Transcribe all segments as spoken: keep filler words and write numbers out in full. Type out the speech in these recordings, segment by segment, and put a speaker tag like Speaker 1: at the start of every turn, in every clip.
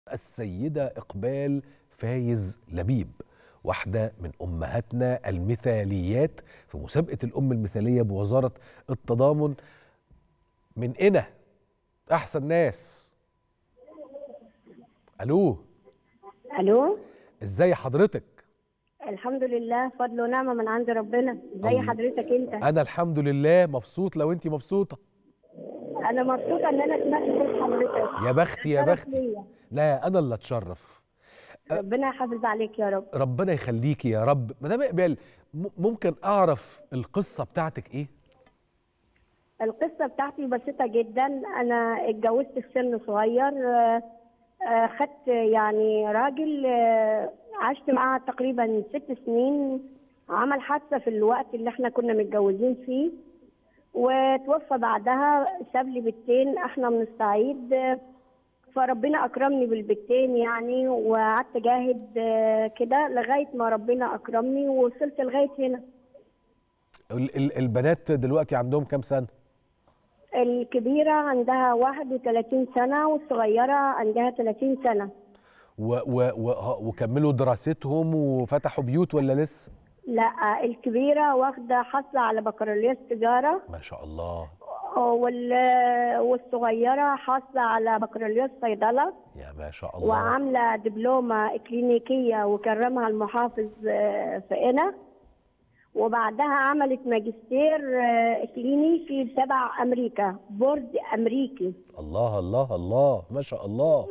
Speaker 1: السيدة إقبال فايز لبيب، واحدة من أمهاتنا المثاليات في مسابقة الأم المثالية بوزارة التضامن. من إنا أحسن ناس. ألو
Speaker 2: الو،
Speaker 1: إزاي حضرتك؟
Speaker 2: الحمد لله، فضل ونعمه من عند ربنا. ازي
Speaker 1: الله.
Speaker 2: حضرتك انت؟
Speaker 1: أنا الحمد لله مبسوط. لو أنت مبسوطة
Speaker 2: انا مبسوطه ان انا سمعت صوت حضرتك.
Speaker 1: يا بختي يا
Speaker 2: شرف
Speaker 1: بختي.
Speaker 2: ليا.
Speaker 1: لا أنا اللي أتشرف. أه،
Speaker 2: ربنا يحافظ عليك يا رب.
Speaker 1: ربنا يخليكي يا رب. مدام إقبال، م- ممكن أعرف القصة بتاعتك إيه؟
Speaker 2: القصه بتاعتي بسيطه جدا. انا اتجوزت في سن صغير. آه، آه، خدت يعني راجل، آه، عشت معاه تقريبا ست سنين. عمل حادثه في الوقت اللي احنا كنا متجوزين فيه، وتوفى بعدها. ساب لي بنتين، احنا من الصعيد. فربنا اكرمني بالبنتين يعني، وقعدت اجاهد آه، كده لغايه ما ربنا اكرمني ووصلت لغايه هنا.
Speaker 1: ال- ال- البنات دلوقتي عندهم كام سنة؟
Speaker 2: الكبيره عندها واحد وثلاثين سنه، والصغيره عندها ثلاثين سنه.
Speaker 1: و و و وكملوا دراستهم وفتحوا بيوت ولا لسه؟
Speaker 2: لا، الكبيره واخده حصل على بكالوريوس تجاره،
Speaker 1: ما شاء الله.
Speaker 2: وال- والصغيره حاصله على بكالوريوس صيدله،
Speaker 1: يا ما شاء الله.
Speaker 2: وعامله دبلومه اكلينيكيه وكرمها المحافظ آه، في قنا. وبعدها عملت ماجستير آه، اكليني في تبع امريكا، بورد امريكي.
Speaker 1: الله الله الله ما شاء الله.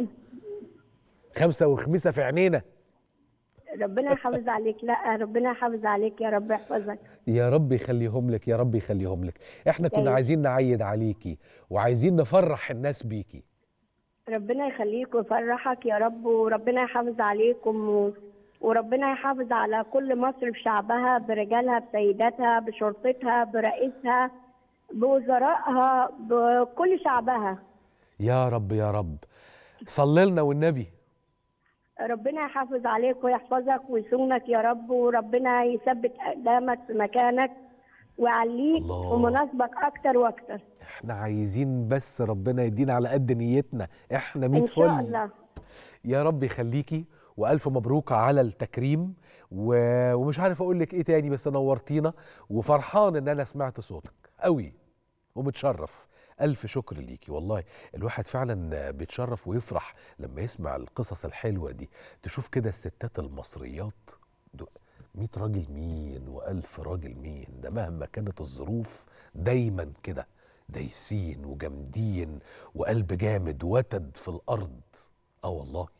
Speaker 1: خمسة وخميسة في عينينا.
Speaker 2: ربنا يحافظ عليك. لا، ربنا يحافظ عليك، يا رب يحفظك.
Speaker 1: يا رب يخليهم لك، يا رب يخليهم لك. احنا كنا
Speaker 2: طيب.
Speaker 1: عايزين نعيد عليكي وعايزين نفرح الناس بيكي.
Speaker 2: ربنا يخليك ويفرحك يا رب، وربنا يحافظ عليكم، و... وربنا يحافظ على كل مصر بشعبها، برجالها، بسيداتها، بشرطتها، برئيسها، بوزرائها، بكل شعبها.
Speaker 1: يا رب يا رب. صلي لنا والنبي.
Speaker 2: ربنا يحافظ عليك ويحفظك ويصونك يا رب، وربنا يثبت أقدامك في مكانك ويعليك
Speaker 1: الله.
Speaker 2: ومناسبك أكتر وأكتر.
Speaker 1: احنا عايزين بس ربنا يدينا على قد نيتنا، احنا ميت
Speaker 2: إن شاء
Speaker 1: فل.
Speaker 2: الله.
Speaker 1: يا رب يخليكي والف مبروك على التكريم. و... ومش عارف اقول لك ايه تاني، بس نورتينا وفرحان ان انا سمعت صوتك قوي ومتشرف. الف شكر ليكي والله. الواحد فعلا بيتشرف ويفرح لما يسمع القصص الحلوه دي. تشوف كده الستات المصريات مية راجل مين والف راجل مين، ده مهما كانت الظروف دايما كده دايسين وجامدين وقلب جامد وتد في الارض. اه والله.